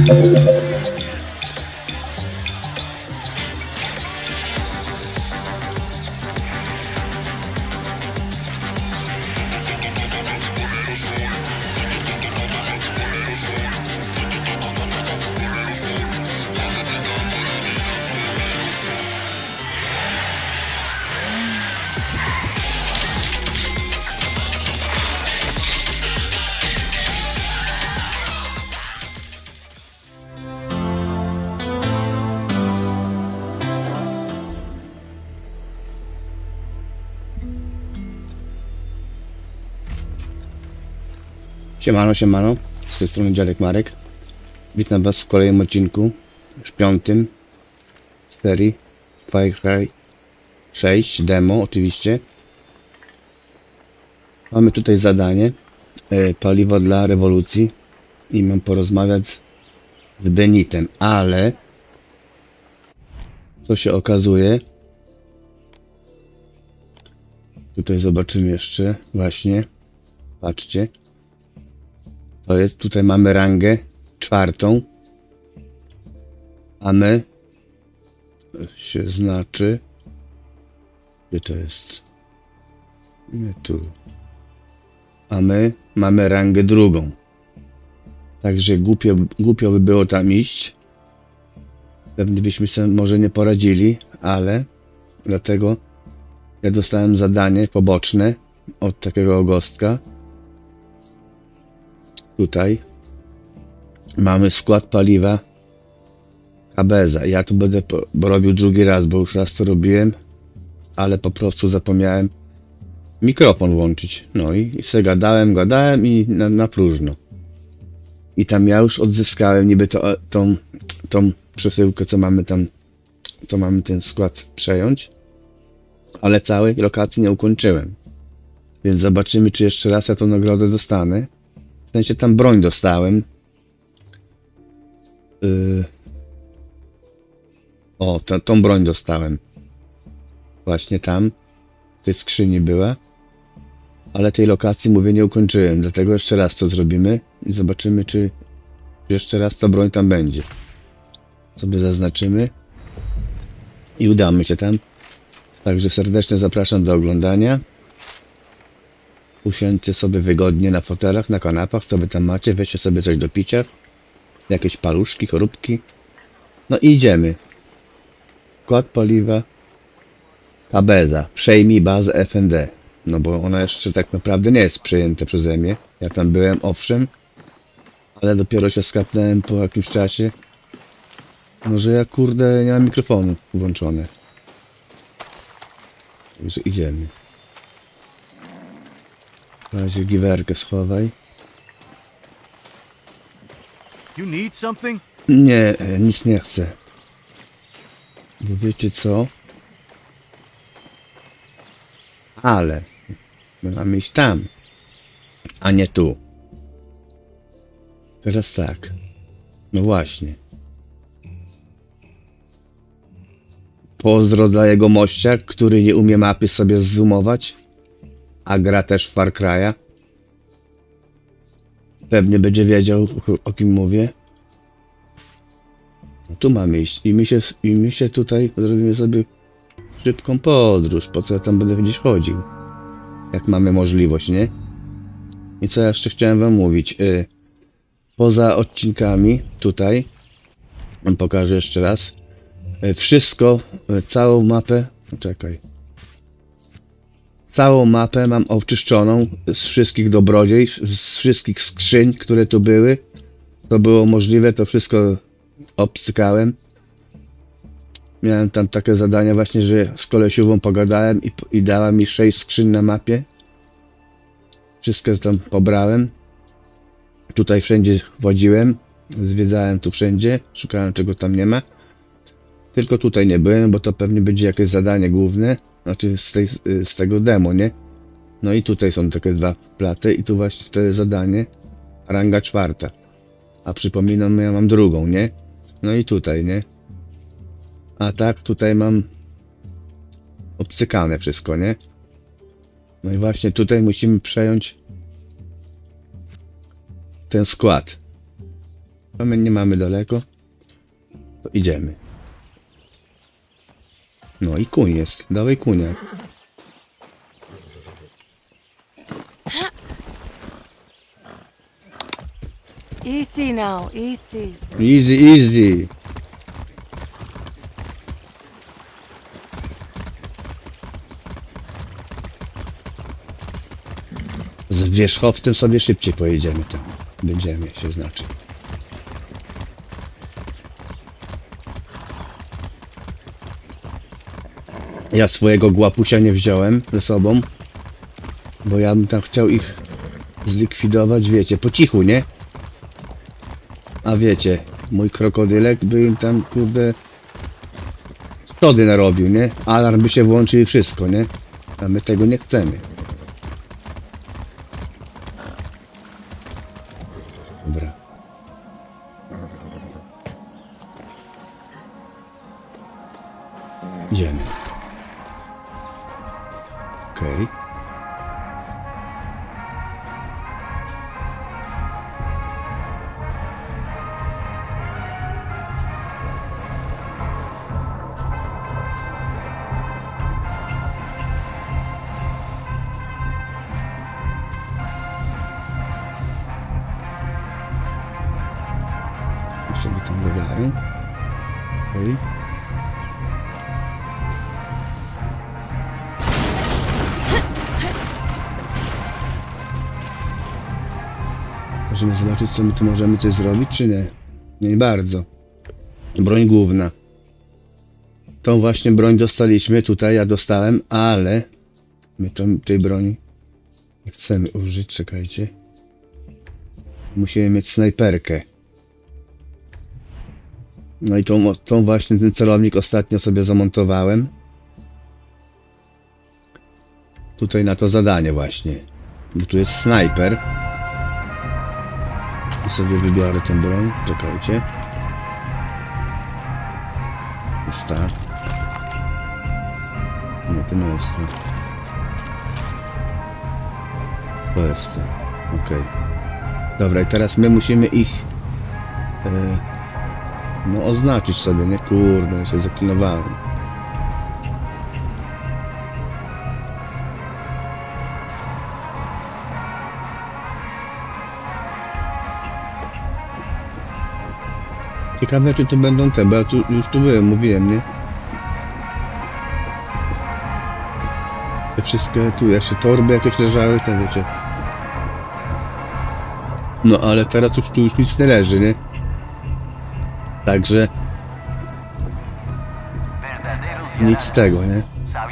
Siemano, siemano, z tej strony Dziadek Marek. Witam was w kolejnym odcinku, już 5 serii Far Cry 6 demo oczywiście. Mamy tutaj zadanie, paliwo dla rewolucji i mam porozmawiać z Benitem, ale co się okazuje, tutaj zobaczymy jeszcze właśnie, patrzcie. To jest, tutaj mamy rangę 4, a my się znaczy, gdzie to jest? Nie tu. A my mamy rangę 2. Także głupio by było tam iść. Pewnie byśmy sobie może nie poradzili, ale dlatego ja dostałem zadanie poboczne od takiego ogostka. Tutaj mamy skład paliwa Kabeza. Ja tu będę robił drugi raz, bo już raz to robiłem, ale po prostu zapomniałem mikrofon włączyć. No i se gadałem i na próżno. I tam ja już odzyskałem niby tą przesyłkę, co mamy tam, co mamy ten skład przejąć, ale całej lokacji nie ukończyłem. Więc zobaczymy, czy jeszcze raz ja tą nagrodę dostanę. W sensie tam broń dostałem. O, tą broń dostałem. Właśnie tam. W tej skrzyni była. Ale tej lokacji, mówię, nie ukończyłem. Dlatego jeszcze raz to zrobimy. I zobaczymy, czy jeszcze raz ta broń tam będzie. Sobie zaznaczymy. I udamy się tam. Także serdecznie zapraszam do oglądania. Usiądźcie sobie wygodnie na fotelach, na kanapach, co wy tam macie, weźcie sobie coś do picia, jakieś paluszki, choróbki. No i idziemy. Skład paliwa Kabeza. Przejmij bazę FND. No bo ona jeszcze tak naprawdę nie jest przejęta przeze mnie. Ja tam byłem, owszem, ale dopiero się skapnąłem po jakimś czasie. No, że ja kurde nie mam mikrofonu włączone. Także idziemy. W razie giwerkę schowaj. You need something? Nie, nic nie chcę. Bo wiecie co? Ale my mamy iść tam, a nie tu. Teraz tak. No właśnie. Pozdro dla jego mościa, który nie umie mapy sobie zoomować, a gra też w Far Cry'a. Pewnie będzie wiedział, o kim mówię. No tu mamy iść i my się tutaj zrobimy sobie szybką podróż. Po co ja tam będę gdzieś chodził? Jak mamy możliwość, nie? I co jeszcze chciałem wam mówić? Poza odcinkami tutaj wam pokażę jeszcze raz. Wszystko, całą mapę. Czekaj. Całą mapę mam oczyszczoną z wszystkich dobrodziejstw, z wszystkich skrzyń, które tu były. To było możliwe, to wszystko obcykałem. Miałem tam takie zadania właśnie, że z kolesiową pogadałem i dała mi 6 skrzyń na mapie. Wszystko tam pobrałem. Tutaj wszędzie chodziłem, zwiedzałem tu wszędzie, szukałem czego tam nie ma. Tylko tutaj nie byłem, bo to pewnie będzie jakieś zadanie główne. Znaczy z tego demo, nie? No i tutaj są takie 2 platy i tu właśnie to jest zadanie. Ranga 4. A przypominam, ja mam 2, nie? No i tutaj, nie? A tak, tutaj mam obcykane wszystko, nie? No i właśnie tutaj musimy przejąć ten skład. A my nie mamy daleko. To idziemy. No i kuń jest. Dawaj kunia. Easy now, easy. Easy, easy. Z wierzchowcem sobie szybciej pojedziemy tam. Będziemy się znaczy. Ja swojego głapusia nie wziąłem ze sobą, bo ja bym tam chciał ich zlikwidować, wiecie, po cichu, nie? A wiecie, mój krokodylek by im tam, kurde, szkody narobił, nie? Alarm by się włączył i wszystko, nie? A my tego nie chcemy. Dobra. Idziemy. Okej. Sobie tam gadają. Okej. Możemy zobaczyć, co my tu możemy coś zrobić, czy nie? Nie bardzo. Broń główna. Tą właśnie broń dostaliśmy, tutaj ja dostałem, ale my tej broni nie chcemy użyć, czekajcie. Musimy mieć snajperkę. No i tą właśnie, ten celownik ostatnio sobie zamontowałem. Tutaj na to zadanie właśnie. Bo tu jest snajper. I sobie wybiorę tę broń. Czekajcie. Jest ta. Nie, to nie jest to. To jest to. Okej. Dobra, i teraz my musimy ich... no oznaczyć sobie, nie? Kurde, ja się zaklinowałem. Ciekawe, czy to będą te, bo ja już tu byłem, mówiłem, nie? Te wszystkie, tu jeszcze torby jakieś leżały, to wiecie. No ale teraz już tu nic nie leży, nie? Także nic z tego, nie?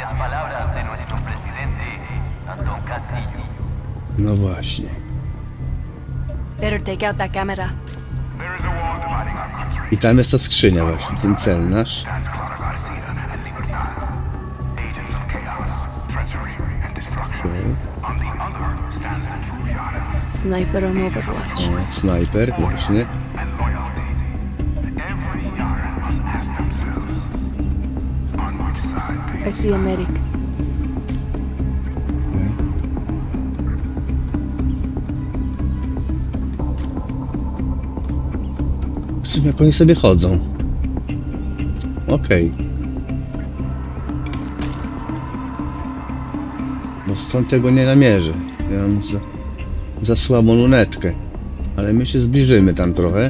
No właśnie. Better take out that camera. I tam jest ta skrzynia właśnie, ten cel nasz. Sniper on Overwatch. O, snajper, właśnie. I see a medic. Jak oni sobie chodzą. Okej. Bo stąd tego nie namierzę. Ja mam za słabą lunetkę. Ale my się zbliżymy tam trochę.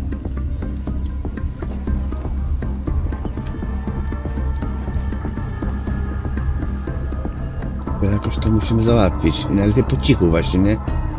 Bo jakoś to musimy załatwić. I najlepiej po cichu właśnie, nie?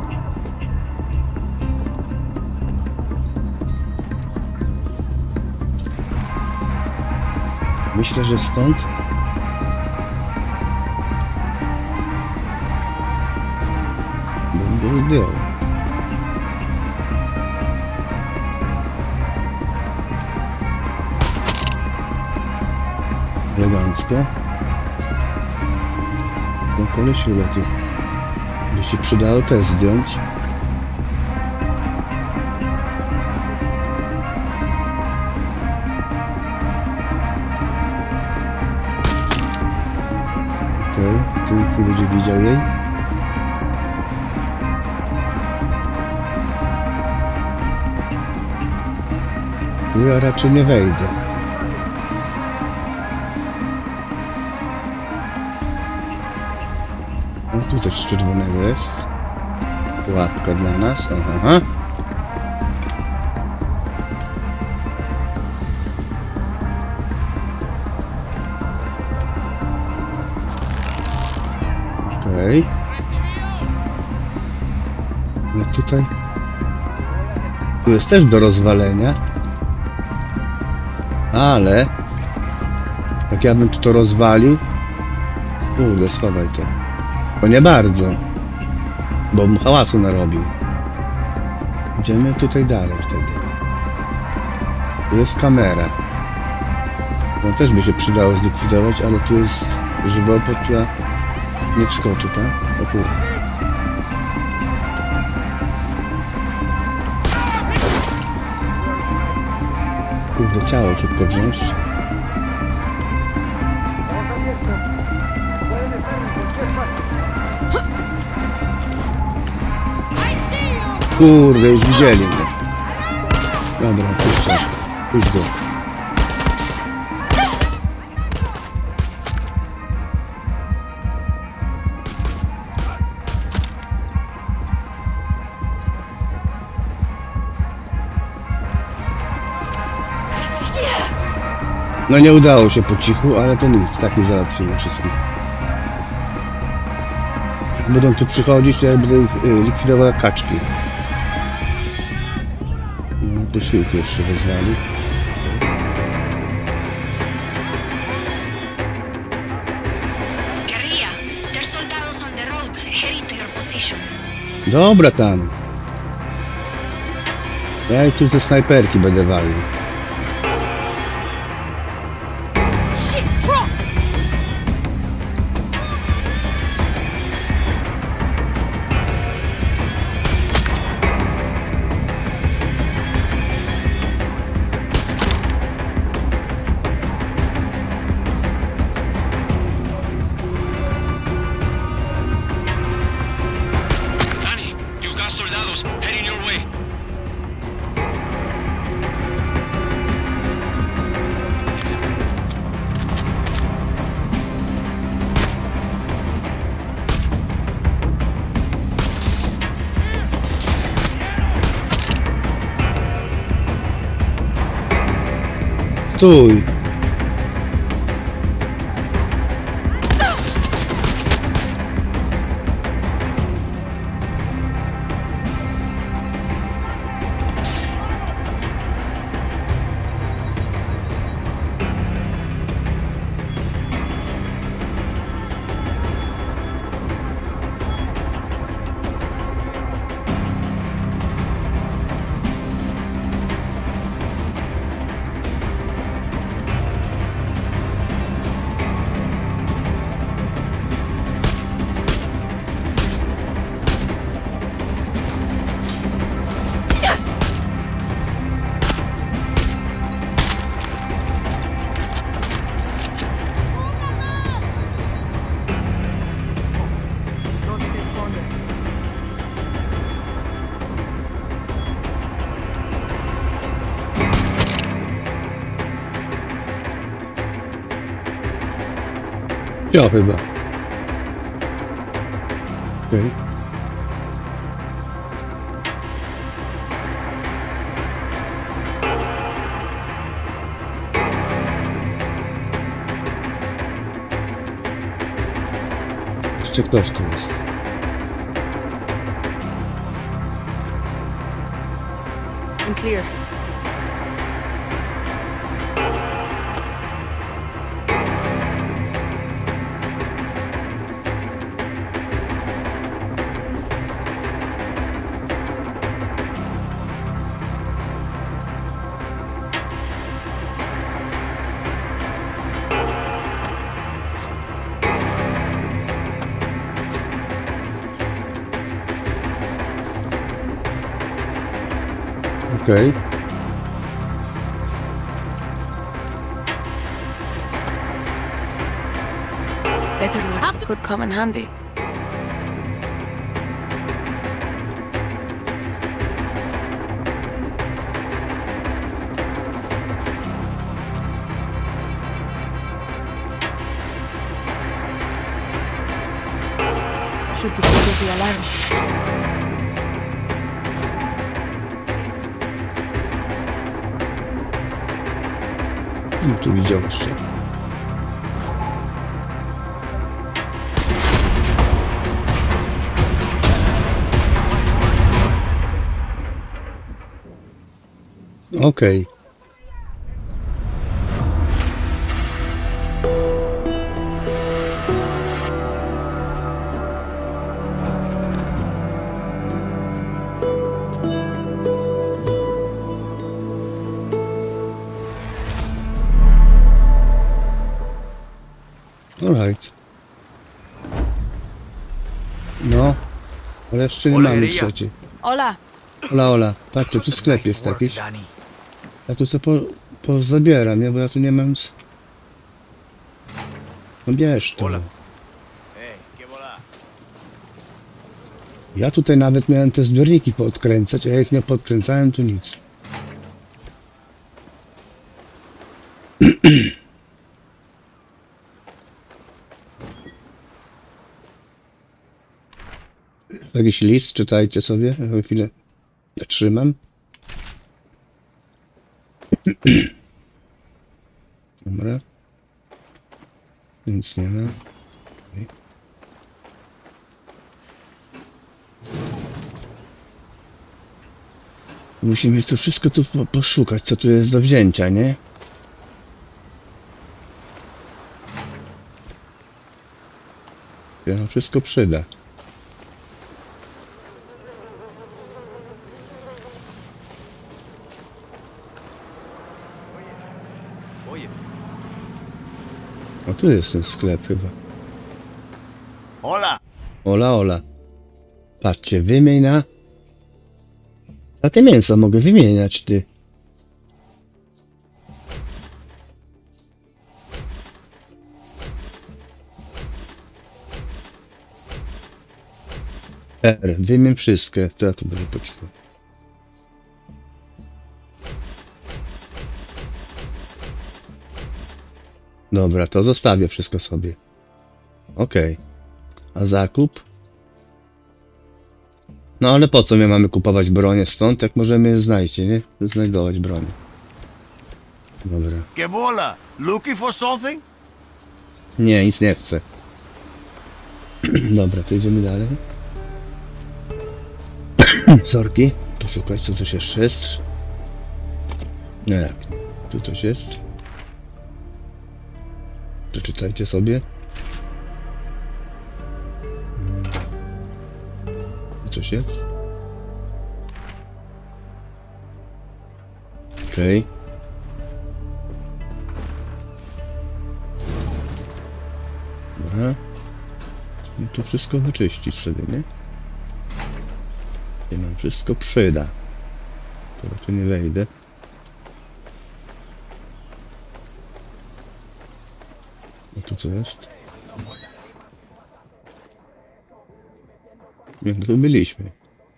Myślę, że stąd bym go zdjął. Elegancko. Ten koleś ulecił. By się przydało też zdjąć. Tu nikt nie będzie widział jej. Tu ja raczej nie wejdę. No tu coś czerwonego jest. Pułapka dla nas. Aha. Okej. No tutaj... Tu jest też do rozwalenia. Ale... Jak ja bym to rozwalił... Kurde, schowaj to. To nie bardzo. Bo bym hałasu narobił. Idziemy tutaj dalej wtedy. Tu jest kamera. No też by się przydało zlikwidować, ale tu jest żywopłot, która nie wskoczy, tak? O kurde. Kurde, ciało szybko wziąć. Kurde, już widzieli mnie. Dobra, puszczę. Puść go. No nie udało się po cichu, ale to nic, taki załatwimy wszystkich. Będą tu przychodzić, to ja będę ich likwidował jak kaczki. No, posiłki jeszcze wezwali. Dobra tam. Ja ich tu ze snajperki będę walił. Stój! Ja chyba. Okej. Jeszcze ktoś tu jest. I'm clear. Okej. Better wood could come in handy. Should disable the alarm. Tu widział jeszcze. Okej. Alright. No, ale jeszcze nie mamy trzeciej. Hola. Ola, Ola, patrzcie, tu sklep jest Work, jakiś. Danny. Ja tu sobie pozabieram, nie? Bo ja tu nie mam... No bierz to. Ola. Ja tutaj nawet miałem te zbiorniki podkręcać, a jak nie podkręcałem, to nic. Jakiś list, czytajcie sobie, ja chwilę trzymam. Dobra. Nic nie ma. Okay. Musimy to wszystko tu poszukać, co tu jest do wzięcia, nie? No wszystko przyda. O, tu jest ten sklep chyba. Hola. Ola, Ola. Patrzcie, wymień na... A te mięso mogę wymieniać, ty. Wymień wszystkie. To ja tu będę poczekał. Dobra, to zostawię wszystko sobie. Okej. A zakup? No ale po co my mamy kupować bronię stąd, jak możemy znaleźć, nie? Znajdować broń. Dobra. ¿Qué bola? Looking for something? Nie, nic nie chcę. Dobra, to idziemy dalej. Sorki. Poszukać, co coś jeszcze jest. No jak? Tu coś jest. Przeczytajcie sobie. Coś jest? Okej. Dobra. I tu wszystko wyczyścić sobie, nie? I nam wszystko przyda. To tu nie wejdę. A tu co jest? Nie, tu byliśmy.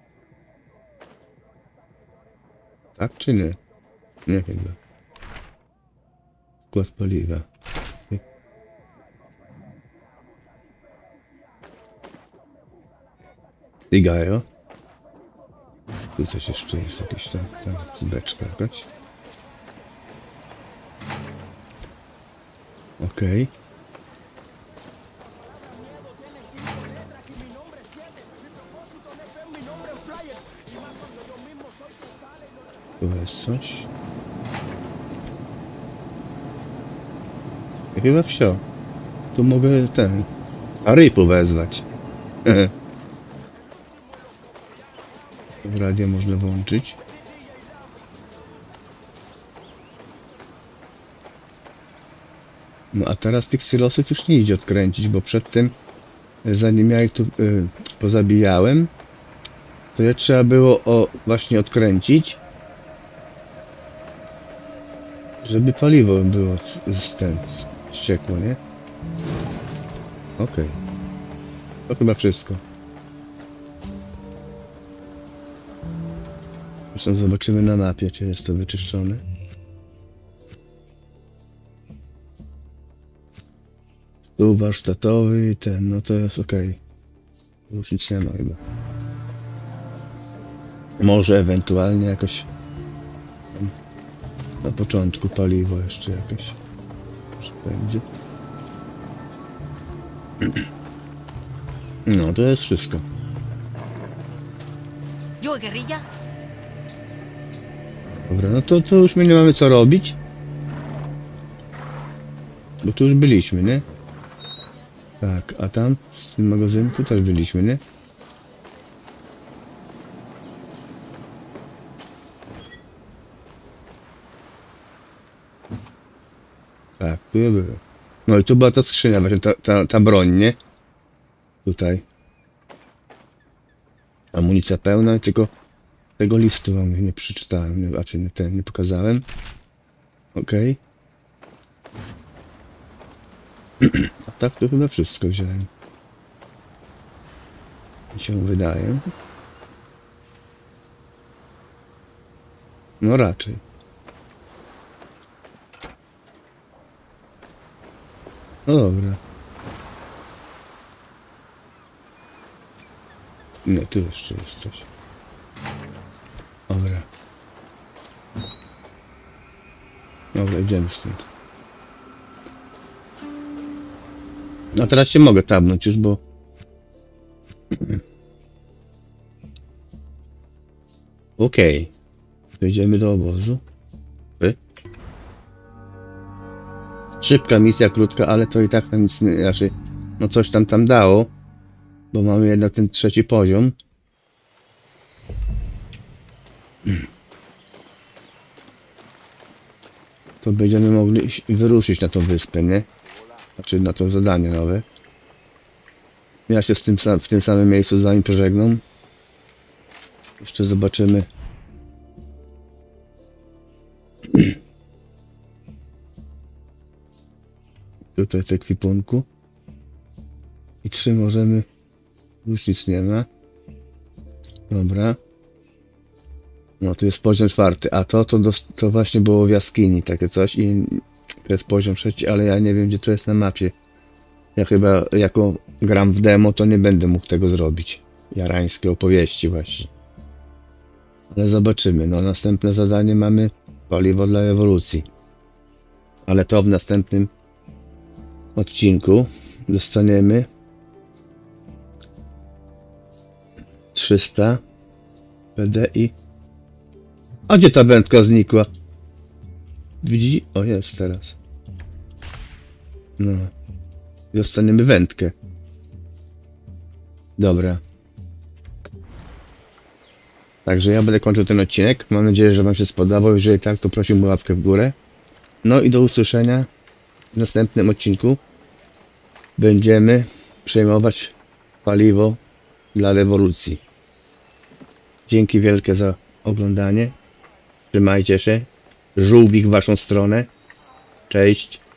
Tak czy nie? Nie chyba. Skład paliwa. Cigajo. Tu coś jeszcze jest, jakiś tam beczka jakaś. Okej. Tu jest coś. I chyba wsio. Tu mogę ten... taryfu wezwać. Radio można włączyć. No a teraz tych silosów już nie idzie odkręcić, bo przed tym, zanim ja ich tu pozabijałem, to je trzeba było właśnie odkręcić, żeby paliwo było ściekło, nie? Okej. To chyba wszystko. Zresztą zobaczymy na mapie, czy jest to wyczyszczone. Stół warsztatowy i ten, no to jest okej. Już nic nie ma chyba. Może ewentualnie jakoś na początku paliwo jeszcze jakieś może będzie. No to jest wszystko. Yo, guerrilla. Dobra, no to już my nie mamy co robić. Bo tu już byliśmy, nie? Tak, a tam z tym magazynku też byliśmy, nie? Tak, tu je było. No i tu była ta skrzynia, właśnie ta broń, nie? Tutaj. Amunicja pełna, tylko tego listu wam nie przeczytałem, raczej nie pokazałem. Okej. A tak to chyba wszystko wziąłem. Mi się wydaje. No raczej. No dobra. Nie, tu jeszcze jest coś. Dobra. Dobra, idziemy stąd. No teraz się mogę tabnąć już, bo... Okej. Wejdziemy do obozu. Szybka misja, krótka, ale to i tak nam nic nie... Znaczy, no coś tam dało. Bo mamy jednak ten 3. poziom. To będziemy mogli wyruszyć na tą wyspę, nie? Znaczy na to zadanie nowe. Ja się w tym samym miejscu z wami pożegnam. Jeszcze zobaczymy. Tutaj w ekwipunku. I 3 możemy... Już nic nie ma. Dobra. No tu jest poziom 4. A to właśnie było w jaskini takie coś. I to jest poziom 3, ale ja nie wiem gdzie to jest na mapie. Ja chyba jako gram w demo to nie będę mógł tego zrobić. Jarańskie opowieści właśnie. Ale zobaczymy. No następne zadanie mamy paliwo dla ewolucji. Ale to w następnym odcinku dostaniemy 300 PDI. A gdzie ta wędka znikła? Widzi? O, jest teraz. No. Dostaniemy wędkę. Dobra. Także ja będę kończył ten odcinek. Mam nadzieję, że wam się spodobał. Jeżeli tak, to prosiłbym o łapkę w górę. No i do usłyszenia w następnym odcinku. Będziemy przejmować paliwo dla rewolucji. Dzięki wielkie za oglądanie. Trzymajcie się. Żółwik w waszą stronę. Cześć.